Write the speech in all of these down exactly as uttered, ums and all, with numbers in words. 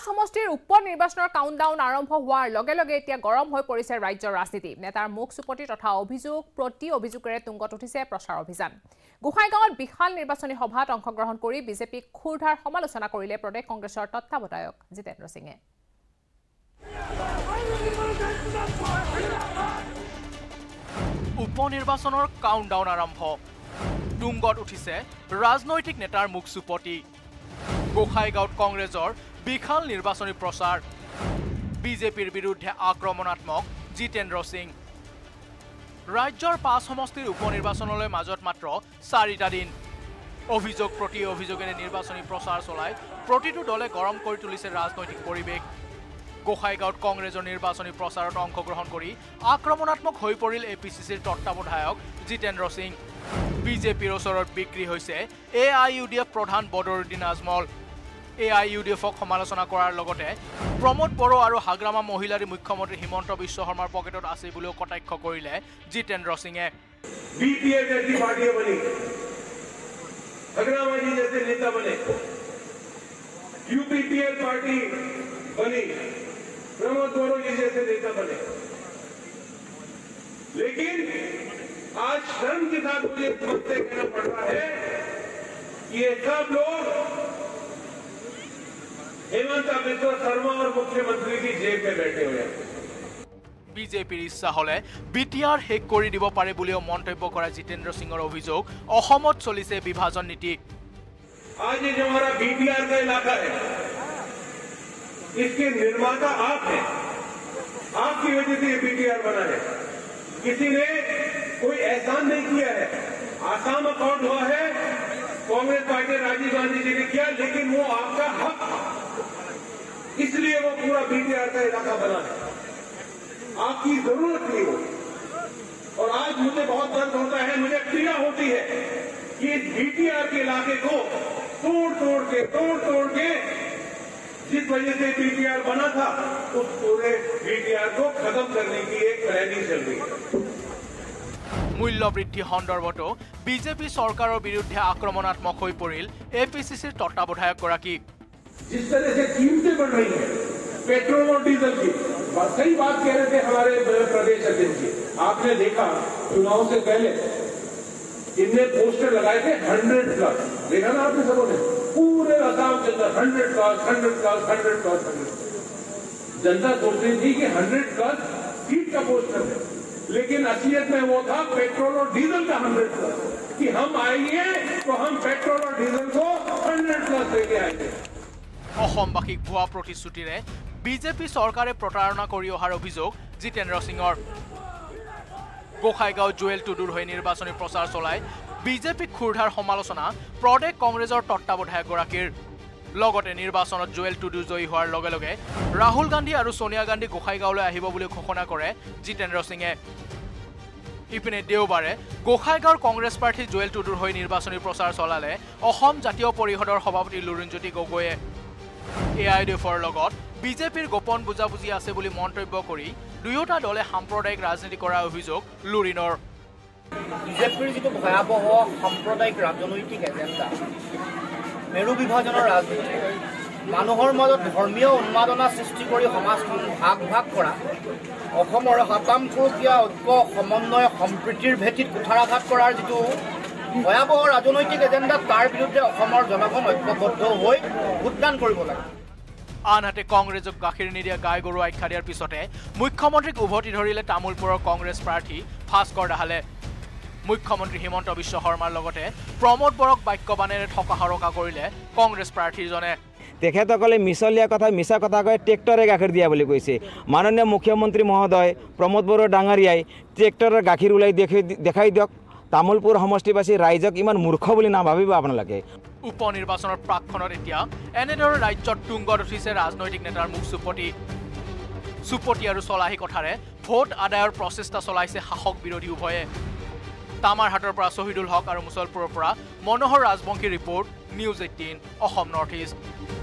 সমষ্টিৰ উপ নিৰ্বাচনৰ কাউণ্টডাউন আৰম্ভ হোৱাৰ লগে লগে এতিয়া গৰম হৈ পৰিছে ৰাজ্যৰ ৰাজনীতি নেতাৰ মুখ চুপতি তথা অভিযোগ প্ৰতি অভিযোগেৰে তুংগত উঠিছে প্ৰচাৰ অভিযান গোসাইগাঁৱত বিশাল নিৰ্বাচনী সভাত অংশগ্ৰহণ কৰি বিজেপিক খুৰধাৰ সমালোচনা কৰিলে প্ৰদেশ কংগ্ৰেছৰ তত্ত্বাৱধায়ক জিতেন্দ্ৰ সিঙে উপ নিৰ্বাচনৰ কাউণ্টডাউন আৰম্ভ তুংগত উঠিছে ৰাজনৈতিক নেতাৰ মুখ চুপতি গোসাইগাঁৱত কংগ্ৰেছৰ বিশাল নিৰ্বাচনী প্ৰচাৰ বিজেপিৰ বিৰুদ্ধে আক্ৰমণাত্মক জিতেন্দ্ৰ সিং ৰাজ্যৰ পাঁচ সমষ্টিৰ উপ নিৰ্বাচনলৈ মাজত মাত্ৰ চাৰিটা দিন অভিযোগ প্ৰতি অভিযোগেৰে নিৰ্বাচনী প্ৰচাৰ চলাই প্ৰতিটো দলে গৰম কৰি তুলিছে ৰাজনৈতিক পৰিৱেশ গোসাইগাঁৱত কংগ্ৰেছৰ নিৰ্বাচনী প্ৰচাৰত অংশগ্ৰহণ কৰি আক্ৰমণাত্মক হৈ পৰিল এপিচিচিৰ তত্ত্বাৱধায়ক জিতেন্দ্ৰ সিং বিজেপিৰ ওচৰত বিক্ৰী হৈছে A I U D F প্ৰধান Badruddin Ajmal A I U D এফক সমালোচনা কৰাৰ লগতে প্ৰমোদ বড়ো আৰু হাগ্ৰামা মহিলাৰী মুখ্যমন্ত্ৰী হিমন্ত বিশ্ব শৰ্মাৰ পকেটত আছে বুলিও কটাক্ষ কৰিলে জিতেন্দ্ৰ সিঙে बीपीएल जैसी पार्टियां बनी हगरामा जी जैसे नेता बने यूपीपीएल पार्टी बनी प्रमोद बड़ो जी जैसे नेता बने लेकिन आज शर्म के साथ मुझे समझते कहना पड़ रहा है कि ये सब लोग हेमंत बिस्वा शर्मा और मुख्यमंत्री की जेब में बैठे हुए हैं বিজেপিৰ ইচ্ছা হলে বিটিআৰ শেষ কৰি দিব পাৰে বুলিও মন্তব্য কৰা জিতেন্দ্ৰ সিঙৰ অভিযোগ অসমত চলিছে বিভাজন নীতি आज ये जो हमारा बीटीआर का इलाका है इसके निर्माता आप हैं आपकी वजह से ये बीटीआर बना है किसी ने कोई एहसान नहीं किया है आसाम अकाउंट हुआ है कांग्रेस पार्टी राजीव गांधी जी ने किया लेकिन वो आपका हक इसलिए वो पूरा बीटीआर का इलाका बना है आपकी जरूरत थी वो और आज मुझे बहुत दर्द होता है मुझे पीड़ा होती है कि इस बीटीआर के इलाके को तोड़ तोड़ के तोड़ तोड़ के जिस वजह से बीटीआर बना था उस पूरे बीटीआर को खत्म करने की एक प्लानिंग चल रही है মূল্য বৃদ্ধি সন্দৰ্ভতো বিজেপি চৰকাৰৰ বিৰুদ্ধে আক্ৰমণাত্মক হৈ পৰিল এপিচিচিৰ তত্ত্বাৱধায়কগৰাকী जिस तरह से कीमतें बढ़ रही हैं पेट्रोल और डीजल की सही बात कह रहे थे हमारे प्रदेश अध्यक्ष जी आपने देखा चुनाव से पहले इनने पोस्टर लगाए थे हंड्रेड प्लस देखा ना आपने सबों ने पूरे असम के अंदर hundred plus hundred plus hundred plus hundred जनता सोच रही थी कि हंड्रेड प्लस सीट का पोस्टर है लेकिन असलियत में वो था पेट्रोल और डीजल का हंड्रेड प्लस कि हम आएंगे तो हम पेट्रोल और डीजल को हंड्रेड प्लस लेके आएंगे অসমবাসীক ভুৱা প্ৰতিশ্ৰুতিৰে বিজেপি চৰকাৰে প্ৰতাৰণা কৰি অহাৰ অভিযোগ জিতেন্দ্ৰ সিঙৰ গোসাইগাঁও জুৱেল টুডুৰ হৈ নিৰ্বাচনী প্ৰচাৰ চলাই বিজেপিক খুৰধাৰ সমালোচনা প্ৰদেশ কংগ্ৰেছৰ তত্ত্বাৱধায়কগৰাকীৰ লগতে নিৰ্বাচনত জুৱেল টুডু জয়ী হোৱাৰ লগে লগে ৰাহুল গান্ধী আৰু সোনিয়া গান্ধী গোসাইগাঁৱলৈ আহিব বুলি ঘোষণা কৰে জিতেন্দ্ৰ সিঙে ইপিনে দেওবাৰে গোসাইগাঁৱৰ কংগ্ৰেছ প্ৰাৰ্থী জুৱেল টুডুৰ হৈ নিৰ্বাচনী প্ৰচাৰ চলালে অসম জাতীয় পৰিষদৰ সভাপতি লুৰিণজ্যোতি গগৈয়ে এ আই ডি এফৰ লগত বিজেপিৰ গোপন বুজাবুজি আছে বুলি মন্তব্য কৰি দুয়োটা দলে সাম্প্ৰদায়িক ৰাজনীতি কৰাৰ অভিযোগ লুৰিণৰ বিজেপিৰ যিটো ভয়াৱহ সাম্প্ৰদায়িক ৰাজনৈতিক এজেণ্ডা মেৰু বিভাজনৰ ৰাজনীতি মানুহৰ মাজত ধৰ্মীয় উন্মাদনা সৃষ্টি কৰি সমাজখন ভাগ ভাগ কৰা অসমৰ শতাংশীয়া ঐক্য সমন্বয় সম্প্ৰীতিৰ ভেটিত কুঠাৰাঘাত কৰাৰ যিটো ভয়াৱহ ৰাজনৈতিক এজেণ্ডা তাৰ বিৰুদ্ধে অসমৰ জনগণ ঐক্যবদ্ধ হৈ ভোটদান কৰিব লাগে আনহাতে কংগ্ৰেছক গাখীৰ নিদিয়া গাই গৰু আখ্যা দিয়াৰ পিছতে মুখ্যমন্ত্ৰীক উভতি ধৰিলে তামুলপুৰৰ কংগ্ৰেছ প্ৰাৰ্থী ভাস্কৰ দাহালে মুখ্যমন্ত্ৰী হিমন্ত বিশ্ব শৰ্মাৰ লগতে প্ৰমোদ বড়োক বাক্যবাণেৰে ঠকা হৰকা কৰিলে কংগ্ৰেছ প্ৰাৰ্থীজনে তেখেতসকলে মিছলীয়া কথা মিছা কথা কৈ ট্ৰেক্টৰে গাখীৰ দিয়া বুলি কৈছে মাননীয় মুখ্যমন্ত্ৰী মহোদয় প্ৰমোদ বড়ো ডাঙৰীয়াই ট্ৰেক্টৰৰ গাখীৰ ওলাই দেখাই দিয়ক তামুলপুৰ সমষ্টিবাসী ৰাইজক ইমান মূৰ্খ বুলি নাভাবিব আপোনালোকে উপ নিৰ্বাচনৰ প্ৰাক্ষণত এতিয়া এনেদৰে ৰাজ্যত তুংগত উঠিছে ৰাজনৈতিক নেতাৰ মুখ চুপতি চুপতি আৰু চলাহী কথাৰে ভোট আদায়ৰ প্ৰচেষ্টা চলাইছে শাসক বিৰোধী উভয়ে তামাৰহাটৰ পৰা শহীদুল হক আৰু মুছলপুৰৰ পৰা Manohar Rajbongshi report news eighteen Assam north east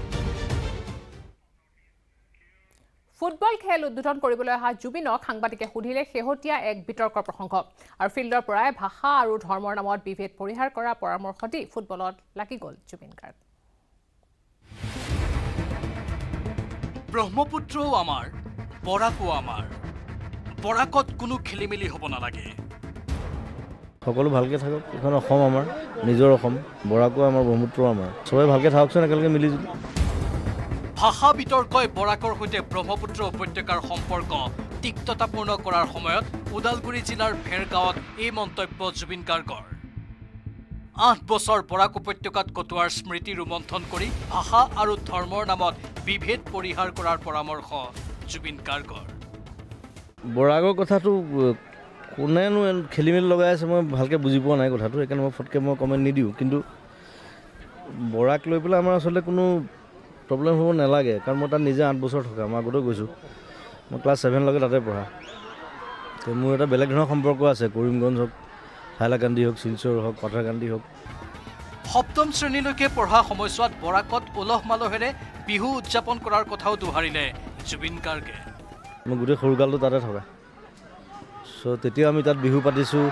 football খেল উদ্বোধন কৰিবলৈ অহা জুবিনক সাংবাদিকে সুধিলে শেহতীয়া এক বিতৰ্কৰ প্ৰসংগ আৰু ফিল্ডৰ পৰাই ভাষা আৰু ধৰ্মৰ নামত বিভেদ পৰিহাৰ কৰাৰ পৰামৰ্শ দি ফুটবলত লাগি গ'ল জুবিন গাৰ্গ ব্ৰহ্মপুত্ৰও আমাৰ, বৰাকো আমাৰ। বৰাকত কোনো খেলিমেলি হ'ব নালাগে। সকলো ভালকৈ থাকক। এখন অসম আমাৰ, নিজৰ অসম, বৰাকো আমাৰ, ব্ৰহ্মপুত্ৰও আমাৰ। সবাই ভালকৈ থাককচোন একেলগে মিলিজুলি। ভাষা বিতৰ্কই বৰাকৰ সৈতে ব্ৰহ্মপুত্ৰ উপত্যকাৰ সম্পৰ্ক তিক্ততাপূৰ্ণ কৰাৰ সময়ত ওদালগুৰি জিলাৰ ভেৰগাঁৱত এই মন্তব্য জুবিন গাৰ্গৰ। আঠ বছৰ বৰাক উপত্যকাত কটোৱাৰ স্মৃতি ৰোমন্থন কৰি ভাষা আৰু ধৰ্মৰ নামত বিভেদ পৰিহাৰ কৰাৰ পৰামৰ্শ জুবিন গাৰ্গৰ। বৰাকৰ কথাটো কোনেনো খেলি মেলি লগাই আছে মই ভালকৈ বুজি পোৱা নাই কথাটো, সেইকাৰণে মই ফটকৈ মই কমেণ্ট নিদিওঁ। কিন্তু বৰাক লৈ পেলাই আমাৰ আচলতে কোনো প্ৰব্লেম হ'ব নালাগে, কাৰণ মই তাত নিজে আঠ বছৰ থকা, মই আগতেও গৈছোঁ। মই ক্লাছ ছেভেনলৈকে তাতে পঢ়া। তো মোৰ এটা বেলেগ ধৰণৰ সম্পৰ্ক আছে, কৰিমগঞ্জ হওক, হাইলাকান্দি হওক, শিলচৰ হওক, পাথাৰকান্দি হওক। সপ্তম শ্ৰেণীলৈকে পঢ়া সময়ছোৱাত বৰাকত উলহ মালহেৰে বিহু উদযাপন কৰাৰ কথাও দোহাৰিলে জুবিন গাৰ্গে। মই গোটেই সৰুকালটো তাতে থকা, চ' তেতিয়াও আমি তাত বিহু পাতিছোঁ।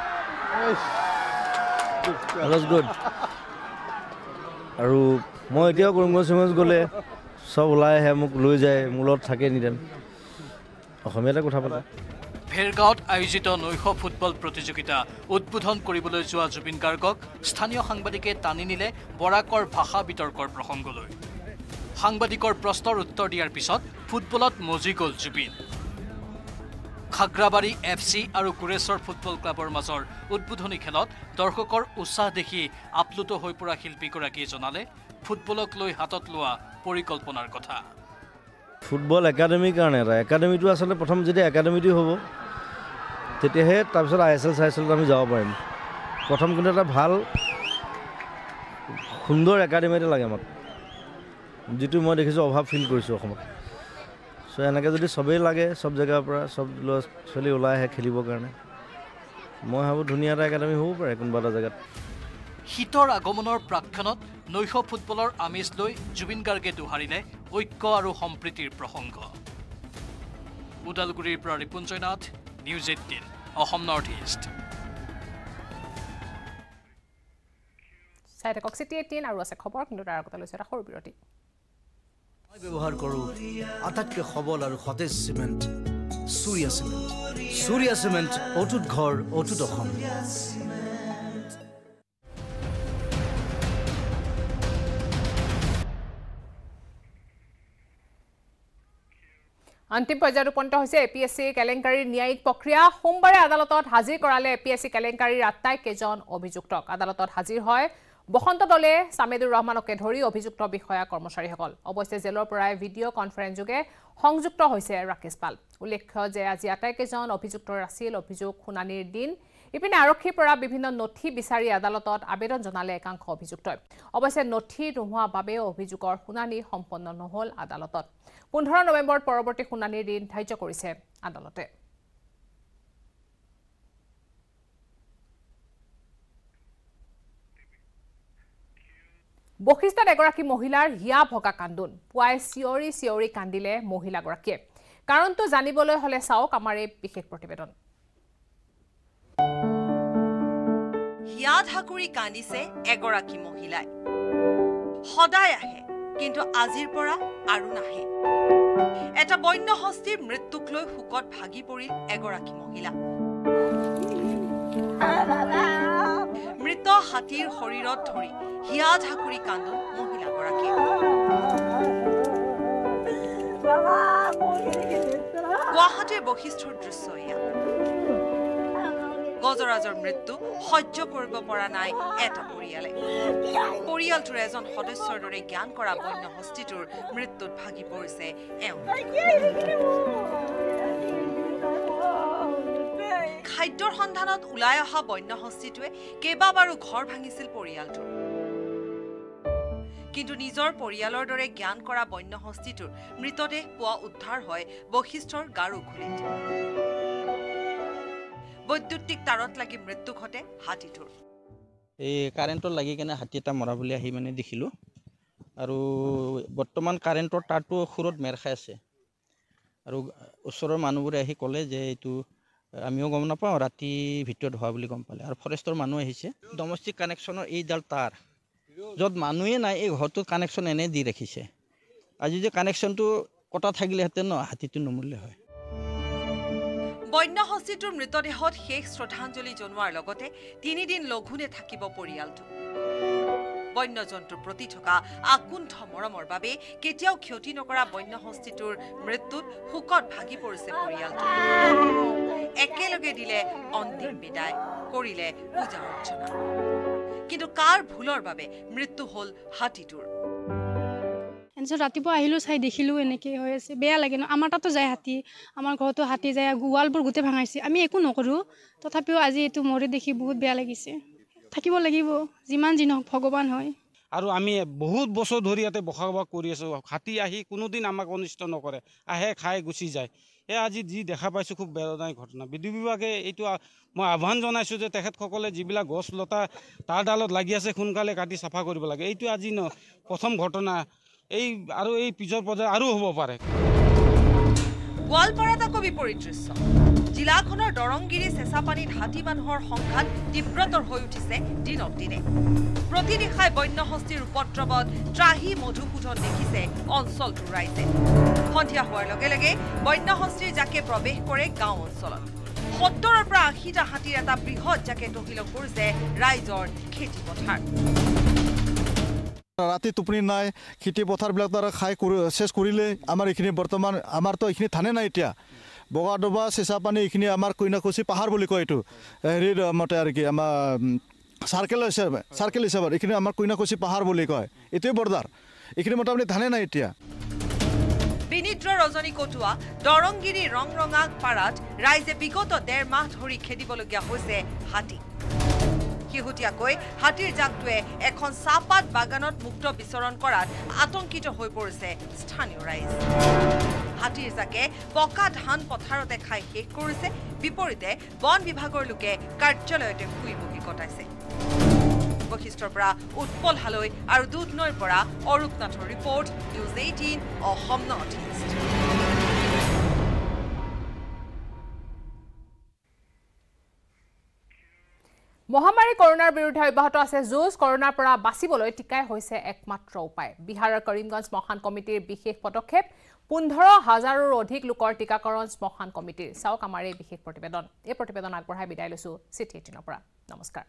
গুড। আৰু মই এতিয়াও কৰিমগঞ্জ চিমগঞ্জ গ'লে চব ওলাই আহে, মোক লৈ যায়, মোৰ লগত থাকে এনিটাইম, অসমীয়াতে কথা পাতে। ভেৰগাঁৱত আয়োজিত নৈশ ফুটবল প্ৰতিযোগিতা উদ্বোধন কৰিবলৈ যোৱা জুবিন গাৰ্গক স্থানীয় সাংবাদিকে টানি নিলে বৰাকৰ ভাষা বিতৰ্কৰ প্ৰসংগলৈ। সাংবাদিকৰ প্ৰশ্নৰ উত্তৰ দিয়াৰ পিছত ফুটবলত মজি গ'ল জুবিন। খাগ্ৰাবাৰী এফ চি আৰু কুৰেশ্বৰ ফুটবল ক্লাবৰ মাজৰ উদ্বোধনী খেলত দৰ্শকৰ উৎসাহ দেখি আপ্লুত হৈ পৰা শিল্পীগৰাকীয়ে জনালে ফুটবলক লৈ হাতত লোৱা পৰিকল্পনাৰ কথা। ফুটবল একাডেমিৰ কাৰণে এটা একাডেমিটো আচলতে প্ৰথম যেতিয়া একাডেমিটো হ'ব তেতিয়াহে তাৰপিছত আই এছ এল চাই এছ এলত আমি যাব পাৰিম। প্ৰথম কিন্তু এটা ভাল সুন্দৰ একাডেমি এটা লাগে আমাক, যিটো মই দেখিছোঁ অভাৱ ফিল কৰিছোঁ অসমত। চ' এনেকৈ যদি চবেই লাগে, চব জেগাৰ পৰা চব ল'ৰা ছোৱালী ওলাই আহে খেলিবৰ কাৰণে, মই ভাবোঁ ধুনীয়া এটা একাডেমি হ'ব পাৰে কোনোবা এটা জেগাত। শীতৰ আগমনৰ প্ৰাক্ষণত নৈশ ফুটবলৰ আমেজ লৈ জুবিন গাৰ্গে দোহাৰিলে ঐক্য আৰু সম্প্ৰীতিৰ প্ৰসংগ। ওদালগুৰিৰ পৰা Ripunjoy Nath, news eighteen, Assam north east. চাই থাকক চিটি এইটিন আৰু আছে খবৰ, কিন্তু তাৰ আগতে লৈছে এটা সৰু বিৰতি। মই ব্যৱহাৰ কৰোঁ আটাইতকৈ সবল আৰু সতেজ cement, Surya cement. Surya cement, অটুট ঘৰ, অটুট অসম। अंतिम पर्यायत उपनीत হৈছে এ পি এছ চি কেলেংকাৰীৰ ন্যায়িক প্ৰক্ৰিয়া। সোমবাৰে আদালতত হাজিৰ কৰালে এ পি এছ চি কেলেংকাৰীৰ আটাইকেইজন অভিযুক্তক। আদালতত হাজিৰ হয় বসন্ত দলে, সামেদুৰ ৰহমানকে ধৰি অভিযুক্ত বিষয়া কৰ্মচাৰীসকল। অৱশ্যে জেলৰ পৰাই ভিডিঅ' কনফাৰেন্স যোগে সংযুক্ত হৈছে ৰাকেশ পাল। উল্লেখ্য যে আজি আটাইকেইজন অভিযুক্তৰ আছিল অভিযোগ শুনানিৰ দিন। ইপিনে আৰক্ষীৰ পৰা বিভিন্ন নথি বিচাৰি আদালতত আবেদন জনালে একাংশ অভিযুক্তই। অৱশ্যে নথি নোহোৱা বাবেও অভিযোগৰ শুনানি সম্পন্ন নহল আদালতত। পোন্ধৰ নৱেম্বৰত পৰৱৰ্তী শুনানিৰ দিন ধাৰ্য কৰিছে আদালতে। বশিষ্ঠত এগৰাকী মহিলাৰ হিয়া ভগা কান্দোন। পুৱাই চিঞৰি চিঞৰি কান্দিলে মহিলাগৰাকীয়ে। কাৰণটো জানিবলৈ হলে চাওক আমাৰ এই বিশেষ প্ৰতিবেদন। হিয়া ঢাকুৰি কান্দিছে এগৰাকী মহিলাই। সদায় আহে, কিন্তু আজিৰ পৰা আৰু নাহে। এটা বন্য হস্তীৰ মৃত্যুক লৈ শোকত ভাগি পৰিল এগৰাকী মহিলা। মৃত হাতীৰ শৰীৰত ধৰি হিয়া ঢাকুৰি কান্দোন মহিলাগৰাকীৰ। গুৱাহাটীৰ বশিষ্ঠৰ দৃশ্য এয়া। গজৰাজৰ মৃত্যু সহ্য কৰিব পৰা নাই এটা পৰিয়ালে। পৰিয়ালটোৰ এজন সদস্যৰ দৰে জ্ঞান কৰা বন্য হস্তীটোৰ মৃত্যুত ভাগি পৰিছে এওঁ। খাদ্যৰ সন্ধানত ওলাই অহা বন্য হস্তীটোৱে কেইবাবাৰো ঘৰ ভাঙিছিল পৰিয়ালটোৰ। কিন্তু নিজৰ পৰিয়ালৰ দৰে জ্ঞান কৰা বন্য হস্তীটোৰ মৃতদেহ পুৱা উদ্ধাৰ হয় বশিষ্ঠৰ গাৰুখুলিত। বৈদ্যুতিক তাৰত লাগি মৃত্যু ঘটে হাতীটোৰ। এই কাৰেণ্টত লাগি কেনে হাতী এটা মৰা বুলি আহি মানে দেখিলোঁ। আৰু বৰ্তমান কাৰেণ্টৰ তাঁৰটো খুৰত মেৰ খাই আছে। আৰু ওচৰৰ মানুহবোৰে আহি ক'লে যে এইটো আমিও গম নাপাওঁ, ৰাতি ভিতৰত হোৱা বুলি গম পালে। আৰু ফৰেষ্টৰ মানুহ আহিছে। ডমেষ্টিক কানেকশ্যনৰ এইডাল তাঁৰ য'ত মানুহে নাই, এই ঘৰটোত কানেকশ্যন এনেই দি ৰাখিছে। আজি যে কানেকশ্যনটো কটা থাকিলেহেঁতেন ন হাতীটো নমৰিলে হয়। বন্য হস্তীটোৰ মৃতদেহত শেষ শ্ৰদ্ধাঞ্জলি জনোৱাৰ লগতে তিনিদিন লঘোণে থাকিব পৰিয়ালটো। বন্যজন্তুৰ প্ৰতি থকা আকুণ্ঠ মৰমৰ বাবে কেতিয়াও ক্ষতি নকৰা বন্য হস্তীটোৰ মৃত্যুত শোকত ভাগি পৰিছে পৰিয়ালটো। একেলগে দিলে অন্তিম বিদায়, কৰিলে পূজা অৰ্চনা। কিন্তু কাৰ ভুলৰ বাবে মৃত্যু হ'ল হাতীটোৰ? ৰাতিপুৱা আহিলোঁ, চাই দেখিলোঁ এনেকৈ হৈ আছে, বেয়া লাগে ন। আমাৰ তাতো যায় হাতী, আমাৰ ঘৰতো হাতী যায়, গোৱালবোৰ গোটেই ভাঙাইছে। আমি একো নকৰোঁ, তথাপিও আজি এইটো মৰি দেখি বহুত বেয়া লাগিছে। থাকিব লাগিব, যিমান যি নহওক ভগৱান হয়। আৰু আমি বহুত বছৰ ধৰি ইয়াতে বসবাস কৰি আছোঁ। হাতী আহি কোনোদিন আমাক অনিষ্ট নকৰে, আহে খাই গুচি যায়। এই আজি যি দেখা পাইছোঁ খুব বেদনাদায়ক ঘটনা। বিদ্যুৎ বিভাগে এইটো মই আহ্বান জনাইছোঁ যে তেখেতসকলে যিবিলাক গছ লতা তাৰ ডালত লাগি আছে সোনকালে কাটি চাফা কৰিব লাগে। এইটো আজি ন প্ৰথম ঘটনা, এই আৰু এই পিছৰ পৰ্যায়ত আৰু হ'ব পাৰে। গোৱালপাৰাত আকৌ বিপৰীত দৃশ্য। জিলাখনৰ দৰংগিৰি চেঁচাপানীত হাতী মানুহৰ সংঘাত তীব্ৰতৰ হৈ উঠিছে দিনক দিনে। প্ৰতি দিশাই বন্য হস্তীৰ উপদ্ৰৱত ত্ৰাহি মধুসূধন দেখিছে অঞ্চলটোৰ ৰাইজে। সন্ধিয়া হোৱাৰ লগে লগে বন্য হস্তীৰ জাকে প্ৰৱেশ কৰে গাঁও অঞ্চলত। সত্তৰৰ পৰা আশীটা হাতীৰ এটা বৃহৎ জাকে তহিলং কৰিছে ৰাইজৰ খেতি পথাৰ। ৰাতি টোপনি নাই, খেতি পথাৰবিলাক তাৰ খাই চেছ কৰিলে। আমাৰ এইখিনি বৰ্তমান আমাৰতো এইখিনি থানে নাই এতিয়া। বগাডোবা চেঁচাপানী এইখিনি আমাৰ কইনাকুছি পাহাৰ বুলি কয়। এইটো হেৰিৰ মতে আৰু কি আমাৰ চাৰ্কেল হিচাপে চাৰ্কেল হিচাপত এইখিনি আমাৰ কইনাকুছি পাহাৰ বুলি কয়। এইটোৱে বৰ্ডাৰ, এইখিনি মোটামুটি থানে নাই এতিয়া। বিনিদ্ৰ ৰজনী কটুৱা দৰংগিৰি ৰংৰঙা পাৰাত ৰাইজে বিগত ডেৰ মাহ ধৰি খেদিবলগীয়া হৈছে হাতী। শেহতীয়াকৈ হাতীৰ জাকটোৱে এখন চাহপাত বাগানত মুক্ত বিচৰণ কৰাত আতংকিত হৈ পৰিছে স্থানীয় ৰাইজ। হাতীৰ জাকে পকা ধান পথাৰতে খাই শেষ কৰিছে। বিপৰীতে বন বিভাগৰ লোকে কাৰ্যালয়তে শুই বহি কটাইছে। বশিষ্ঠৰ পৰা উৎপল হালৈ আৰু দুধনৈৰ পৰা অৰূপ নাথৰ report, news eighteen Assam north east. মহামাৰী কৰোনাৰ বিৰুদ্ধে অব্যাহত আছে যুঁজ। কৰোনাৰ পৰা বাচিবলৈ টিকাই হৈছে একমাত্ৰ উপায়। বিহাৰৰ কৰিমগঞ্জ শ্মশান কমিটিৰ বিশেষ পদক্ষেপ। পোন্ধৰ হাজাৰৰো অধিক লোকৰ টিকাকৰণ শ্মশান কমিটিৰ। চাওক আমাৰ এই বিশেষ প্ৰতিবেদন। এই প্ৰতিবেদন আগবঢ়াই বিদায় লৈছোঁ চিটি এইটিনৰ পৰা। নমস্কাৰ।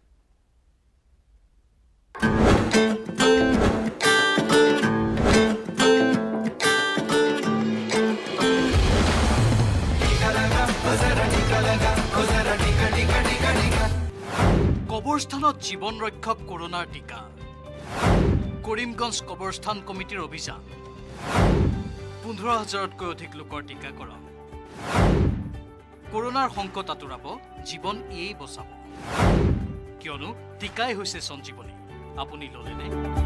কবৰস্থানত জীৱন ৰক্ষক কৰোনাৰ টিকা। কৰিমগঞ্জ কবৰস্থান কমিটিৰ অভিযান। পোন্ধৰ হাজাৰতকৈ অধিক লোকৰ টিকাকৰণ। কৰোনাৰ সংকট আঁতৰাব, জীৱন ইয়েই বচাব। কিয়নো টিকাই হৈছে সঞ্জীৱনী। আপুনি ললেনে?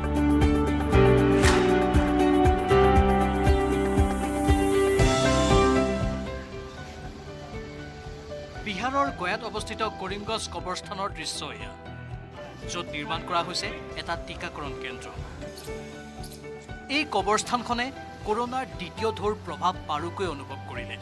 বিহাৰৰ গয়াত অৱস্থিত কৰিমগঞ্জ কবৰস্থানৰ দৃশ্য এয়া, য'ত নিৰ্মাণ কৰা হৈছে এটা টিকাকৰণ কেন্দ্ৰ। এই কবৰস্থানখনে কৰোনাৰ দ্বিতীয় ঢৌৰ প্ৰভাৱ বাৰুকৈ অনুভৱ কৰিলে।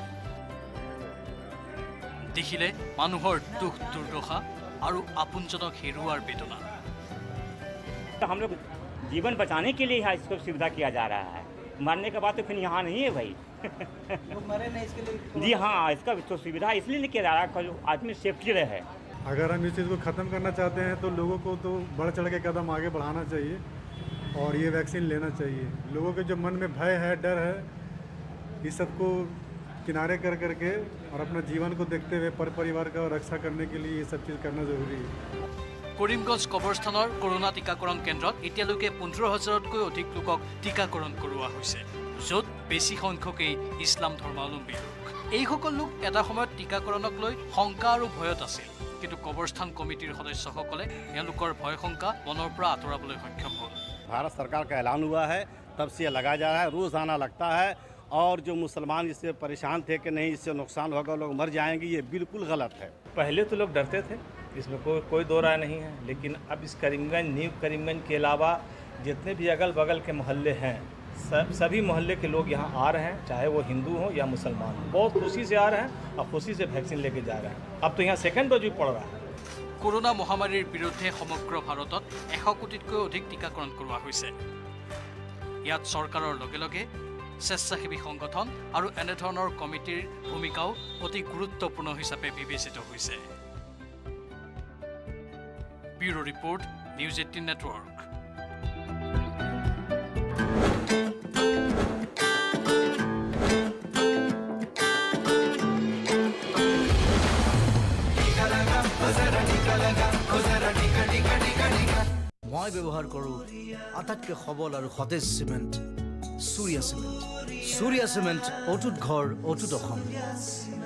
দেখিলে মানুহৰ দুখ দুৰ্দশা আৰু আপোনজনক হেৰুৱাৰ বেদনা। हम लोग जीवन बचाने के लिए यहाँ इसको सुविधा किया जा रहा है। मरने के बाद तो फिर यहाँ नहीं है भाई। मरे नहीं इसके लिए जी हाँ, इसका तो सुविधा इसलिए नहीं किया जा रहा है आदमी सेफ्टी रहे। अगर हम इस चीज़ को ख़त्म करना चाहते हैं तो लोगों को तो बढ़ चढ़ के कदम आगे बढ़ाना चाहिए और ये वैक्सीन लेना चाहिए। लोगों के जो मन में भय है, डर है, इस सबको किनारे कर करके और अपना जीवन को देखते हुए पर परिवार का रक्षा करने के लिए ये सब चीज़ करना ज़रूरी है। কৰিমগঞ্জ কবৰস্থানৰ কৰোনা টিকাকৰণ কেন্দ্ৰত এতিয়ালৈকে পোন্ধৰ হাজাৰতকৈ অধিক লোকক টিকাকৰণ কৰোৱা হৈছে, য'ত বেছি সংখ্যকেই ইছলাম ধৰ্মাৱলম্বী লোক। এইসকল লোক এটা সময়ত টিকাকৰণক লৈ শংকা আৰু ভয়ত আছিল, কিন্তু কবৰস্থান কমিটিৰ সদস্যসকলে এওঁলোকৰ ভয় শংকা মনৰ পৰা আঁতৰাবলৈ সক্ষম হ'ল। भारत सरकार का ऐलान हुआ है, तब से लगाया जा रहा है, रोज़ाना लगता है। और जो मुसलमान इससे परेशान थे कि नहीं इससे नुकसान होगा, लोग मर जाएंगे, ये बिल्कुल गलत है। पहले तो लोग डरते थे, इसमें कोई कोई दो राय नहीं है, लेकिन अब इस करीमगंज न्यू करीमगंज के अलावा जितने भी अगल बगल के मोहल्ले हैं, सब सभी मोहल्ले के लोग यहाँ आ रहे हैं, चाहे वो हिंदू हो या मुसलमान हो। बहुत खुशी से आ रहे हैं और खुशी से वैक्सीन लेके जा रहे हैं। अब तो यहाँ सेकेंड डोज भी पड़ रहा है। কৰোনা মহামাৰীৰ বিৰুদ্ধে সমগ্ৰ ভাৰতত এশ কোটিতকৈ অধিক টিকাকৰণ কৰোৱা হৈছে। ইয়াত চৰকাৰৰ লগে লগে স্বেচ্ছাসেৱী সংগঠন আৰু এনেধৰণৰ কমিটিৰ ভূমিকাও অতি গুৰুত্বপূৰ্ণ হিচাপে বিবেচিত হৈছে। Bureau report, news eighteen network. মই ব্যৱহাৰ কৰোঁ আটাইতকৈ সবল আৰু সতেজ cement Surya cement. Surya cement অটুট ঘৰ অটুট অসম।